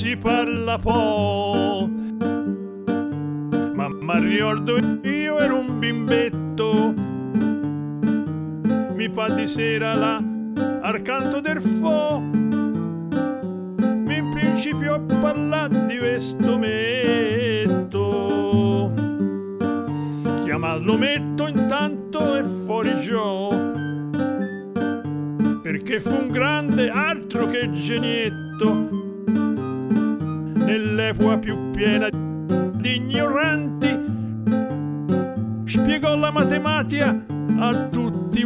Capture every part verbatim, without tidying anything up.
si parla po'. Ma mi ricordo io ero un bimbetto, mi pa di sera là al canto del fo, in principio a parlare di questo metto. Chiamarlo metto intanto è fuori gioco, perché fu un grande altro che genietto, nell'epoca più piena di ignoranti, spiegò la matematica a tutti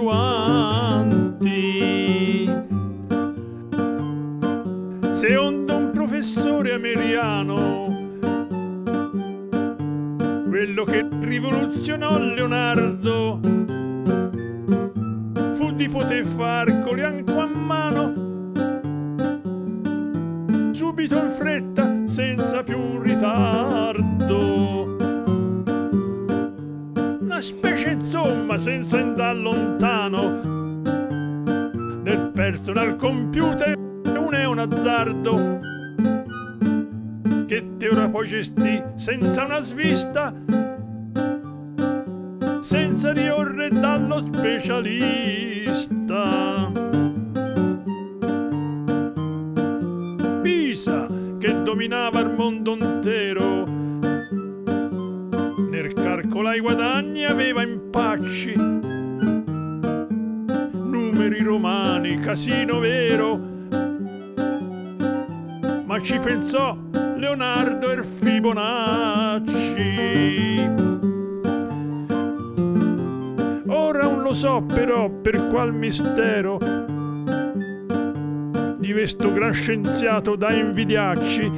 quanti. Secondo un professore americano, quello che rivoluzionò Leonardo fu di poter far colianco a mano, subito in fretta, senza più un ritardo. Una specie insomma, senza andare lontano, del personal computer non è un azzardo, che te ora poi gestì senza una svista, senza ricorrere dallo specialista. Pisa, che dominava il mondo intero, nel calcolare i guadagni aveva impacci, numeri romani, casino vero, ma ci pensò Leonardo e Fibonacci. Ora non lo so però per qual mistero di questo gran scienziato da invidiarci,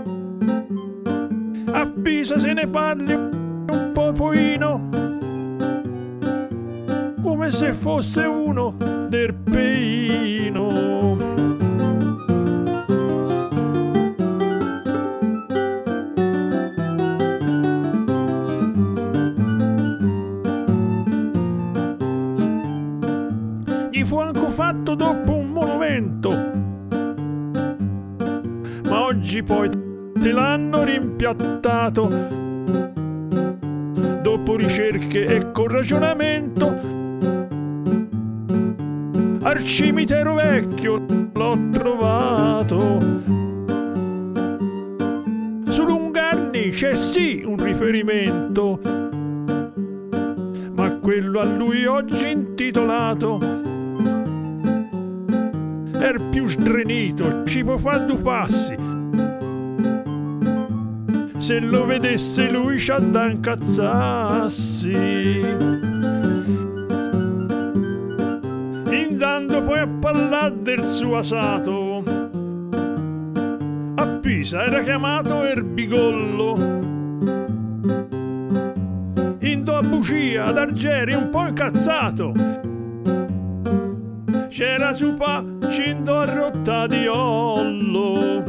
a Pisa se ne parli un popoino, come se fosse uno del peino. Gli fu anche fatto dopo un monumento, ma oggi poi te l'hanno rimpiattato, dopo ricerche e con ragionamento. Al cimitero vecchio l'ho trovato, su Lungarni c'è sì un riferimento, ma quello a lui oggi intitolato er più sdrenito, ci può fare due passi, se lo vedesse lui c'ha da incazzarsi. Andando poi a parlare del suo asato, a Pisa era chiamato Erbigollo, indo a bugia ad Argeri un po' incazzato, c'era su pa cindo a rotta di ollo.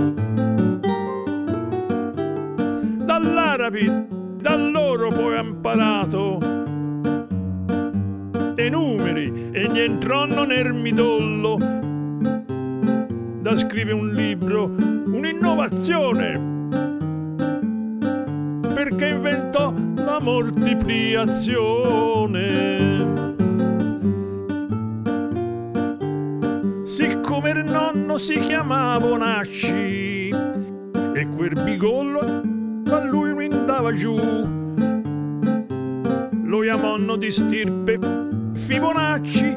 Dall'arabi, da loro poi ha imparato dei numeri e gli entrò nel midollo, da scrivere un libro, un'innovazione, perché inventò la moltiplicazione. Siccome il nonno si chiamava Bonacci e quel bigollo a lui non andava giù, lo chiamano di stirpe Fibonacci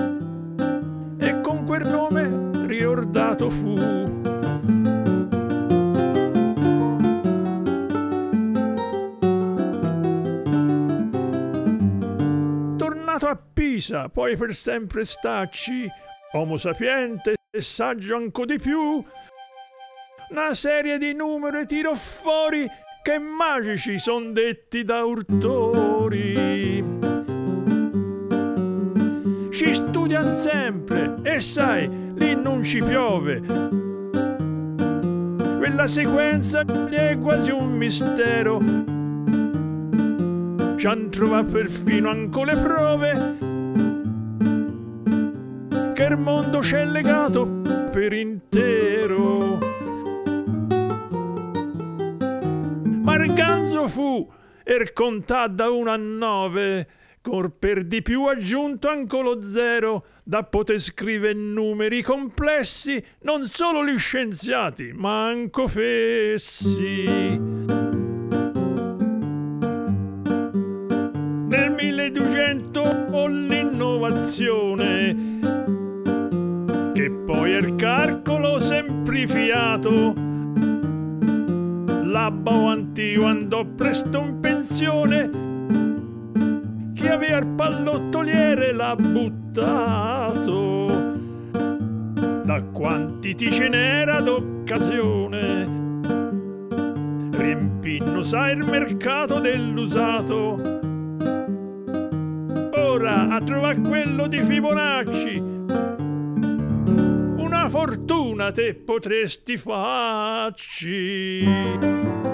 e con quel nome ricordato fu. Tornato a Pisa, poi per sempre stacci, Homo sapiente e saggio anco di più, una serie di numeri tiro fuori che magici son detti da urtori. Ci studiano sempre e sai, lì non ci piove. Quella sequenza è quasi un mistero. Ci han trovato perfino anche le prove che il mondo c'è legato per intero. Arganzo fu, er contà da uno a nove, cor per di più aggiunto anco lo zero, da poter scrivere numeri complessi, non solo gli scienziati, ma anco fessi. Nel milleduecento l'innovazione, che poi er calcolo semplificato, l'abbo antico andò presto in pensione, chi aveva il pallottoliere l'ha buttato. Da quanti ti ce n'era d'occasione, riempinno sa il mercato dell'usato. Ora a trovare quello di Fibonacci, una fortuna te potresti farci.